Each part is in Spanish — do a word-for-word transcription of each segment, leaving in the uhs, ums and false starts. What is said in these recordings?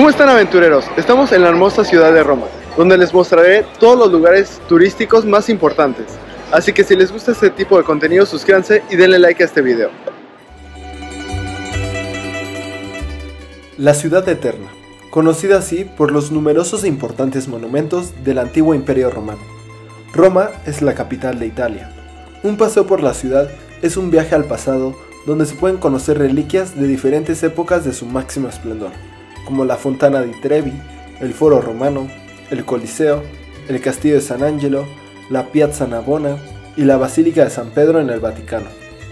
¿Cómo están, aventureros? Estamos en la hermosa ciudad de Roma, donde les mostraré todos los lugares turísticos más importantes. Así que si les gusta este tipo de contenido, suscríbanse y denle like a este video. La ciudad eterna, conocida así por los numerosos e importantes monumentos del antiguo Imperio Romano. Roma es la capital de Italia. Un paseo por la ciudad es un viaje al pasado donde se pueden conocer reliquias de diferentes épocas de su máximo esplendor, como la Fontana di Trevi, el Foro Romano, el Coliseo, el Castillo de San Angelo, la Piazza Navona y la Basílica de San Pedro en el Vaticano.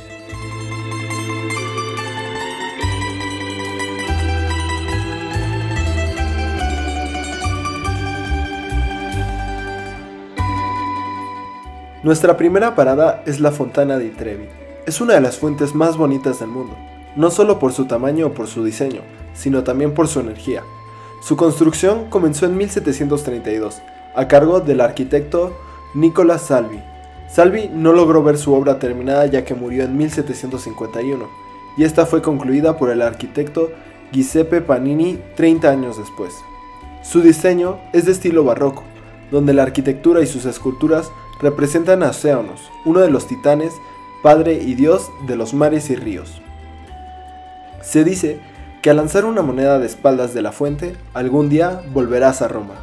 Nuestra primera parada es la Fontana di Trevi. Es una de las fuentes más bonitas del mundo, no solo por su tamaño o por su diseño, sino también por su energía. Su construcción comenzó en mil setecientos treinta y dos, a cargo del arquitecto Nicola Salvi. Salvi no logró ver su obra terminada ya que murió en mil setecientos cincuenta y uno, y esta fue concluida por el arquitecto Giuseppe Panini treinta años después. Su diseño es de estilo barroco, donde la arquitectura y sus esculturas representan a Oceanos, uno de los titanes, padre y dios de los mares y ríos. Se dice que al lanzar una moneda de espaldas de la fuente, algún día volverás a Roma.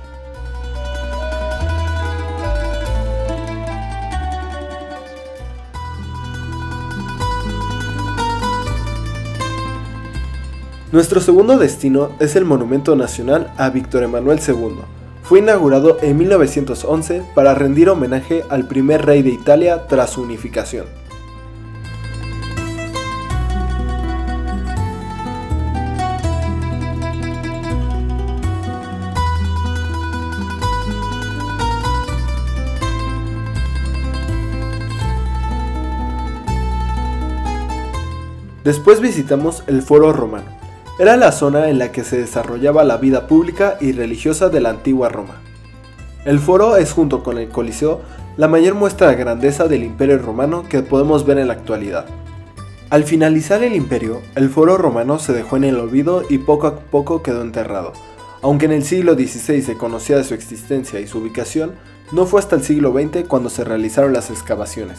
Nuestro segundo destino es el Monumento Nacional a Víctor Emanuel segundo. Fue inaugurado en mil novecientos once para rendir homenaje al primer rey de Italia tras su unificación. Después visitamos el Foro Romano. Era la zona en la que se desarrollaba la vida pública y religiosa de la antigua Roma. El foro es, junto con el Coliseo, la mayor muestra de grandeza del Imperio Romano que podemos ver en la actualidad. Al finalizar el Imperio, el Foro Romano se dejó en el olvido y poco a poco quedó enterrado. Aunque en el siglo dieciséis se conocía de su existencia y su ubicación, no fue hasta el siglo veinte cuando se realizaron las excavaciones.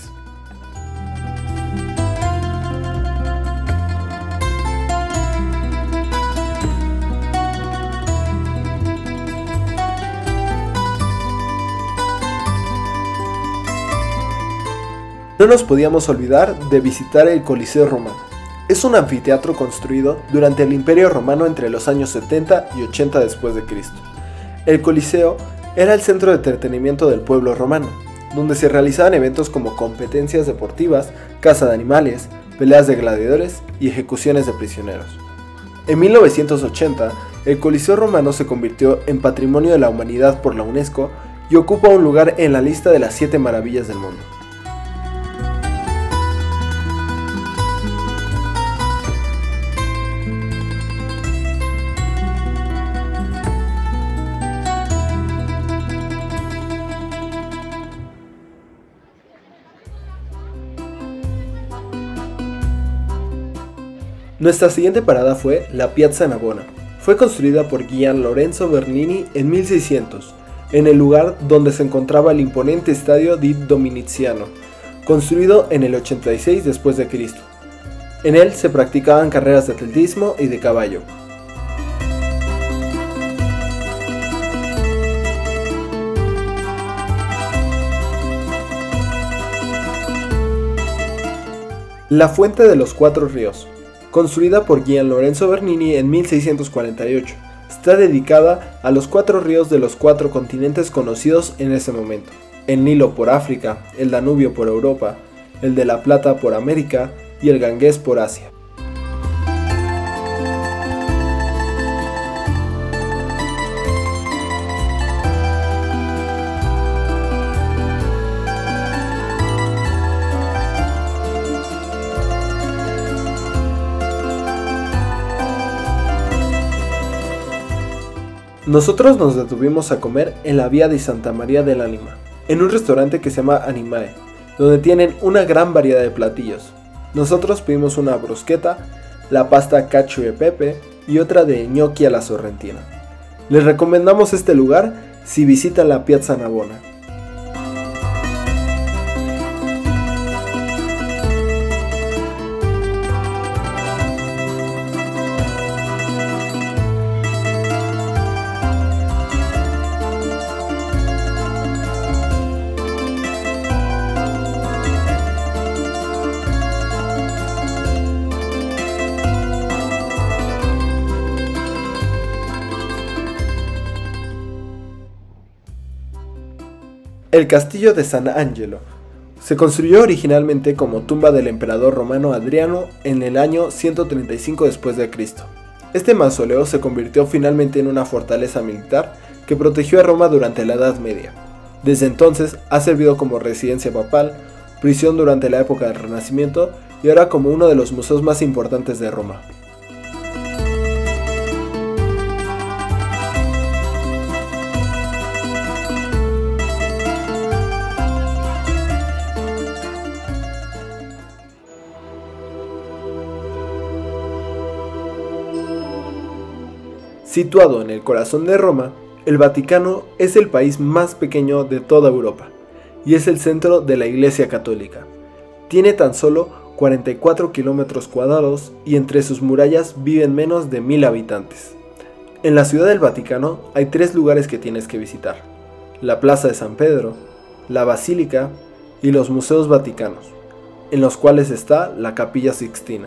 No nos podíamos olvidar de visitar el Coliseo Romano. Es un anfiteatro construido durante el Imperio Romano entre los años setenta y ochenta después de Cristo. El Coliseo era el centro de entretenimiento del pueblo romano, donde se realizaban eventos como competencias deportivas, caza de animales, peleas de gladiadores y ejecuciones de prisioneros. En mil novecientos ochenta, el Coliseo Romano se convirtió en Patrimonio de la Humanidad por la UNESCO y ocupa un lugar en la lista de las siete maravillas del mundo. Nuestra siguiente parada fue la Piazza Navona. Fue construida por Gian Lorenzo Bernini en mil seiscientos, en el lugar donde se encontraba el imponente estadio di Dominiziano, construido en el ochenta y seis después de Cristo. En él se practicaban carreras de atletismo y de caballo. La Fuente de los Cuatro Ríos. Construida por Gian Lorenzo Bernini en mil seiscientos cuarenta y ocho, está dedicada a los cuatro ríos de los cuatro continentes conocidos en ese momento: el Nilo por África, el Danubio por Europa, el de la Plata por América y el Ganges por Asia. Nosotros nos detuvimos a comer en la Vía di Santa María dell'Anima, en un restaurante que se llama Animae, donde tienen una gran variedad de platillos. Nosotros pedimos una bruschetta, la pasta cacio e pepe y otra de gnocchi a la sorrentina. Les recomendamos este lugar si visitan la Piazza Navona. El castillo de San Angelo se construyó originalmente como tumba del emperador romano Adriano en el año ciento treinta y cinco después de Cristo. Este mausoleo se convirtió finalmente en una fortaleza militar que protegió a Roma durante la Edad Media. Desde entonces ha servido como residencia papal, prisión durante la época del Renacimiento y ahora como uno de los museos más importantes de Roma. Situado en el corazón de Roma, el Vaticano es el país más pequeño de toda Europa y es el centro de la Iglesia Católica. Tiene tan solo cuarenta y cuatro kilómetros cuadrados y entre sus murallas viven menos de mil habitantes. En la ciudad del Vaticano hay tres lugares que tienes que visitar: la Plaza de San Pedro, la Basílica y los Museos Vaticanos, en los cuales está la Capilla Sixtina.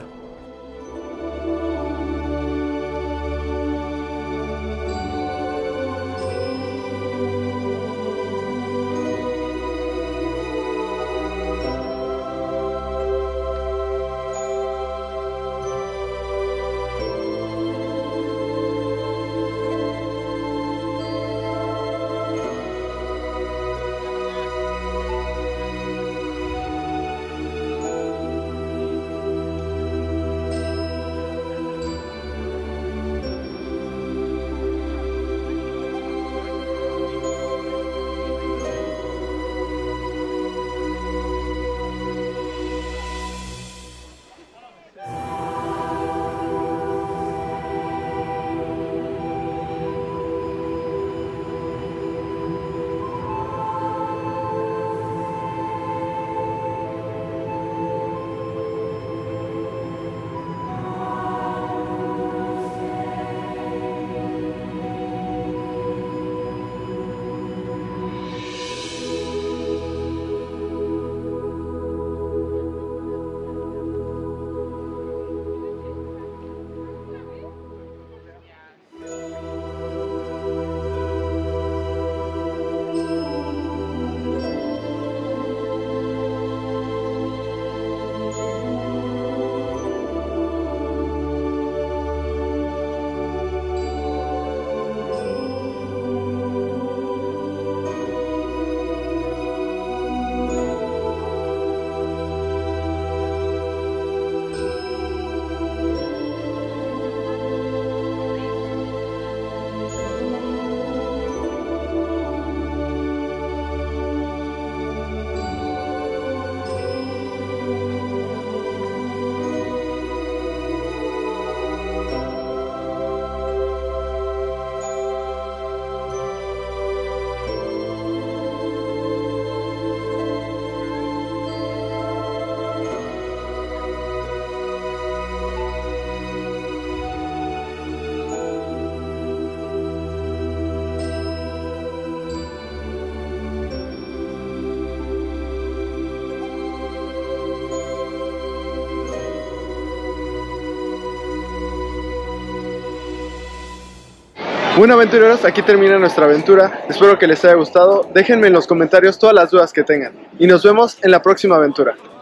Bueno, aventureros, aquí termina nuestra aventura. Espero que les haya gustado. Déjenme en los comentarios todas las dudas que tengan. Y nos vemos en la próxima aventura.